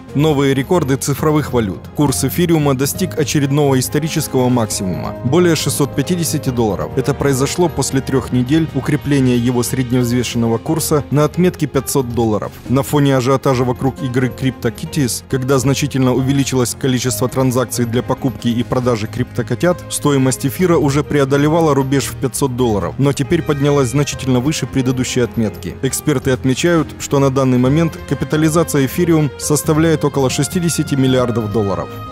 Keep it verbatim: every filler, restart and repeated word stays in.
Новые рекорды цифровых валют. Курс эфириума достиг очередного исторического максимума – более шестисот пятидесяти долларов. Это произошло после трех недель укрепления его средневзвешенного курса на отметке пятьсот долларов. На фоне ажиотажа вокруг игры CryptoKitties, когда значительно увеличилось количество транзакций для покупки и продажи криптокотят, стоимость эфира уже преодолевала рубеж в пятьсот долларов, но теперь поднялась значительно выше предыдущей отметки. Эксперты отмечают, что на данный момент капитализация эфириум составляет около шестидесяти миллиардов долларов.